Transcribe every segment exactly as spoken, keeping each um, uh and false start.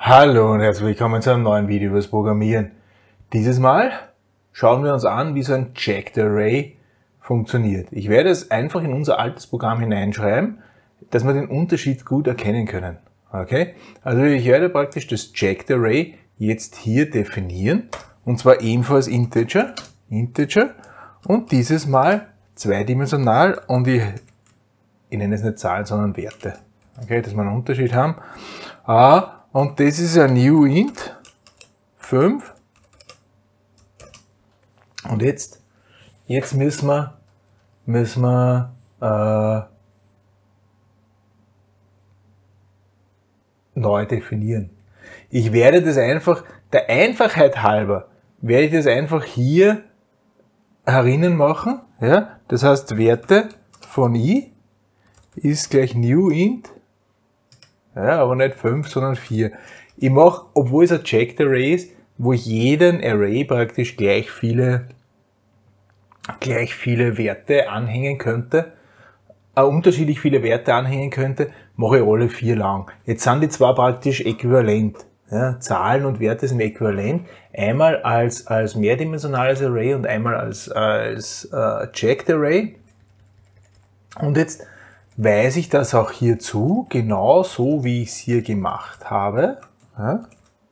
Hallo und herzlich willkommen zu einem neuen Video über das Programmieren. Dieses Mal schauen wir uns an, wie so ein Checked Array funktioniert. Ich werde es einfach in unser altes Programm hineinschreiben, dass wir den Unterschied gut erkennen können. Okay? Also ich werde praktisch das Checked Array jetzt hier definieren, und zwar ebenfalls Integer, Integer und dieses Mal zweidimensional, und ich, ich nenne es nicht Zahlen, sondern Werte. Okay, dass wir einen Unterschied haben. Ah, und das ist ein New Int fünf. Und jetzt, jetzt müssen wir, müssen wir äh, neu definieren. Ich werde das einfach, der Einfachheit halber, werde ich das einfach hier herinnen machen. Ja? Das heißt, Werte von i ist gleich New Int. Ja, aber nicht fünf, sondern vier. Ich mache, obwohl es ein Checked Array ist, wo ich jeden Array praktisch gleich viele, gleich viele Werte anhängen könnte, äh, unterschiedlich viele Werte anhängen könnte, mache ich alle vier lang. Jetzt sind die zwar praktisch äquivalent. Ja, Zahlen und Werte sind äquivalent. Einmal als, als mehrdimensionales Array und einmal als, als äh, Checked Array. Und jetzt weise ich das auch hier zu, genau so wie ich es hier gemacht habe. Ja.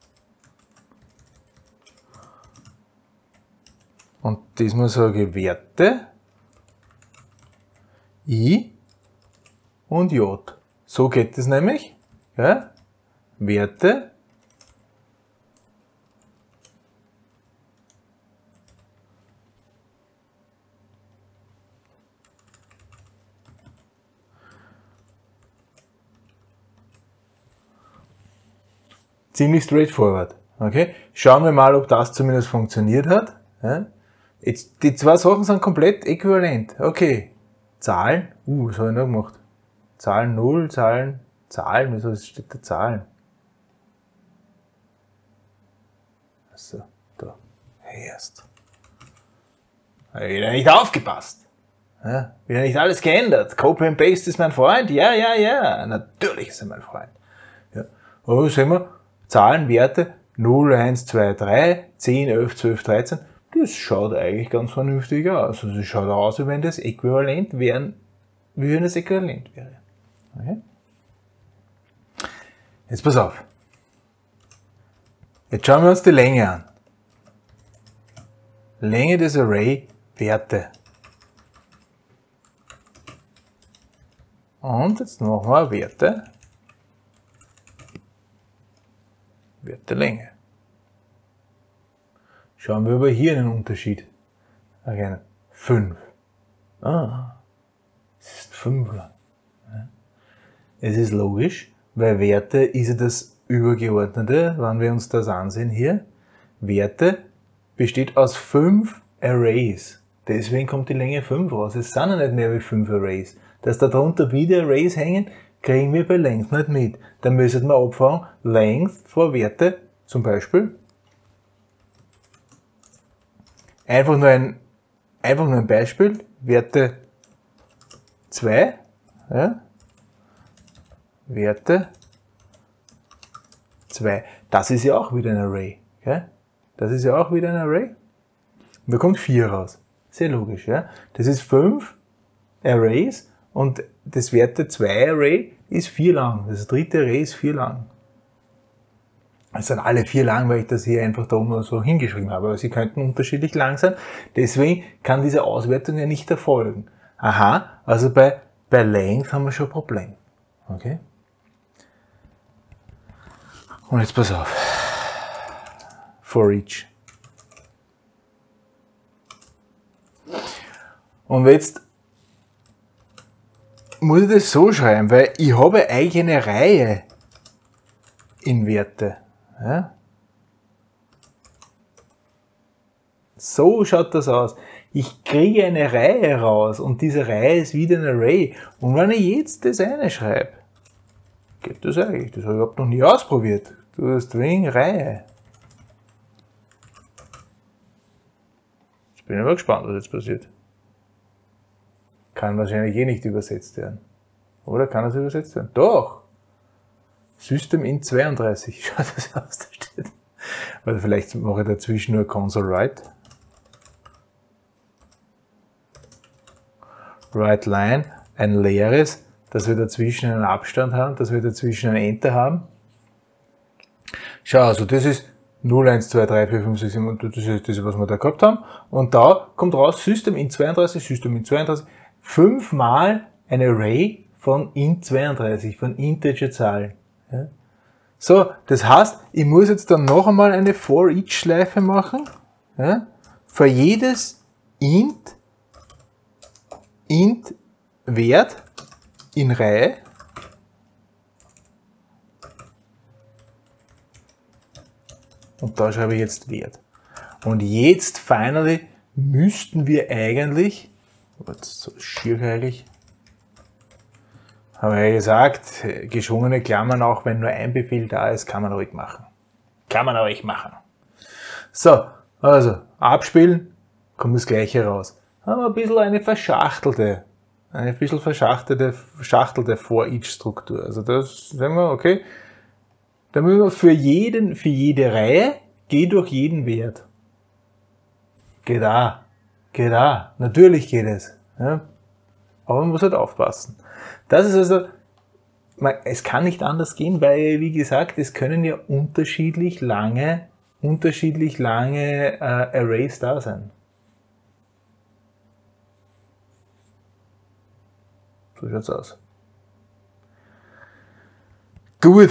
Und diesmal sage ich Werte, I und J. So geht es nämlich. Ja. Werte, ziemlich straightforward. Okay? Schauen wir mal, ob das zumindest funktioniert hat. Ja? Jetzt, die zwei Sachen sind komplett äquivalent. Okay. Zahlen. Uh, was habe ich noch gemacht? Zahlen null, Zahlen, Zahlen. Wieso steht da Zahlen? Also, da. Erst. Habe ich wieder nicht aufgepasst. Ja? Wieder nicht alles geändert. Copy and Paste ist mein Freund. Ja, ja, ja. Natürlich ist er mein Freund. Ja. Aber sehen wir, Zahlen, Werte null, eins, zwei, drei, zehn, elf, zwölf, dreizehn, das schaut eigentlich ganz vernünftig aus. Also es schaut aus, wie wenn das äquivalent wären, wie wenn das äquivalent wäre. Okay. Jetzt pass auf. Jetzt schauen wir uns die Länge an. Länge des Array Werte. Und jetzt machen wir Werte. Wertelänge. Schauen wir aber hier einen Unterschied. Okay, fünf. Ah, es ist fünf lang. Es ist logisch, weil Werte ist ja das Übergeordnete, wenn wir uns das ansehen hier. Werte besteht aus fünf Arrays. Deswegen kommt die Länge fünf raus. Es sind ja nicht mehr wie fünf Arrays. Dass da drunter wieder Arrays hängen, kriegen wir bei Length nicht mit. Dann müssen wir abfangen, Length vor Werte, zum Beispiel. Einfach nur ein, einfach nur ein Beispiel, Werte zwei, ja, Werte zwei. Das ist ja auch wieder ein Array. Ja? Das ist ja auch wieder ein Array. Und da kommt vier raus. Sehr logisch. Ja? Das ist fünf Arrays und das Werte zwei Array ist vier lang. Das dritte Array ist vier lang. Es sind alle vier lang, weil ich das hier einfach da oben so hingeschrieben habe. Aber sie könnten unterschiedlich lang sein. Deswegen kann diese Auswertung ja nicht erfolgen. Aha, also bei, bei Length haben wir schon ein Problem. Okay? Und jetzt pass auf. For each. Und jetzt muss ich das so schreiben, weil ich habe eigentlich eine Reihe in Werte. Ja? So schaut das aus. Ich kriege eine Reihe raus und diese Reihe ist wieder ein Array. Und wenn ich jetzt das eine schreibe, geht das eigentlich. Das habe ich überhaupt noch nie ausprobiert. Du hast wegen Reihe. Jetzt bin ich aber gespannt, was jetzt passiert. Kann wahrscheinlich eh nicht übersetzt werden. Oder kann das übersetzt werden? Doch! System int zweiunddreißig. Schaut das aus, da steht. Oder vielleicht mache ich dazwischen nur console write. Write line, ein leeres, dass wir dazwischen einen Abstand haben, dass wir dazwischen ein Enter haben. Schau, also das ist null, eins, zwei, drei, vier, fünf, sechs, sieben, das ist das, was wir da gehabt haben. Und da kommt raus System int zweiunddreißig, System int zweiunddreißig, fünfmal ein Array von int zweiunddreißig, von Integer-Zahlen. Ja. So, das heißt, ich muss jetzt dann noch einmal eine For-Each-Schleife machen, ja, für jedes int, int Wert in Reihe. Und da schreibe ich jetzt Wert. Und jetzt, finally, müssten wir eigentlich, jetzt so schier eigentlich, haben wir ja gesagt, geschwungene Klammern, auch wenn nur ein Befehl da ist, kann man ruhig machen. Kann man ruhig machen. So, also, abspielen, kommt das Gleiche raus. Haben wir ein bisschen eine verschachtelte, eine bisschen verschachtelte, verschachtelte For-Each-Struktur. Also das sehen wir, okay. Da müssen wir für jeden, für jede Reihe, geh durch jeden Wert. Geht auch. Geht auch. Natürlich geht es. Ja. Aber man muss halt aufpassen. Das ist also, man, es kann nicht anders gehen, weil, wie gesagt, es können ja unterschiedlich lange, unterschiedlich lange äh, Arrays da sein. So schaut's aus. Gut.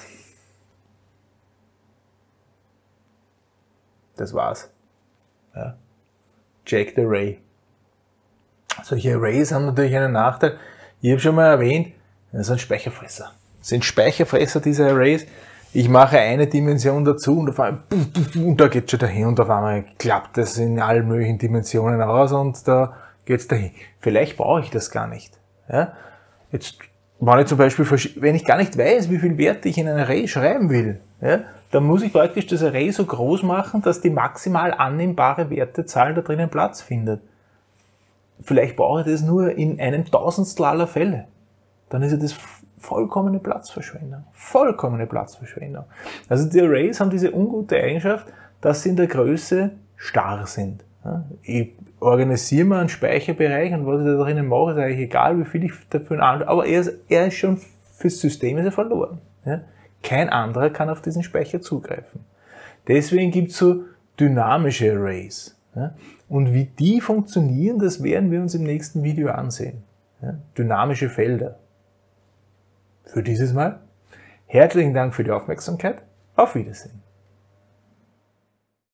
Das war's. Ja. Checked Array. Solche Arrays haben natürlich einen Nachteil. Ich habe schon mal erwähnt, das sind Speicherfresser. Das sind Speicherfresser, diese Arrays. Ich mache eine Dimension dazu und auf einmal, und da geht schon dahin und auf einmal klappt das in allen möglichen Dimensionen aus und da geht's dahin. Vielleicht brauche ich das gar nicht. Ja? Jetzt, wenn ich zum Beispiel, wenn ich gar nicht weiß, wie viel Werte ich in ein Array schreiben will, ja, dann muss ich praktisch das Array so groß machen, dass die maximal annehmbare Wertezahl da drinnen Platz findet. Vielleicht brauche ich das nur in einem Tausendstel aller Fälle. Dann ist ja das vollkommene Platzverschwendung. Vollkommene Platzverschwendung. Also die Arrays haben diese ungute Eigenschaft, dass sie in der Größe starr sind. Ich organisiere mir einen Speicherbereich und was ich da drinnen mache, ist eigentlich egal, wie viel ich dafür anwende. Aber er ist, er ist schon fürs System ist er verloren. Kein anderer kann auf diesen Speicher zugreifen. Deswegen gibt es so dynamische Arrays. Und wie die funktionieren, das werden wir uns im nächsten Video ansehen. Dynamische Felder. Für dieses Mal herzlichen Dank für die Aufmerksamkeit. Auf Wiedersehen.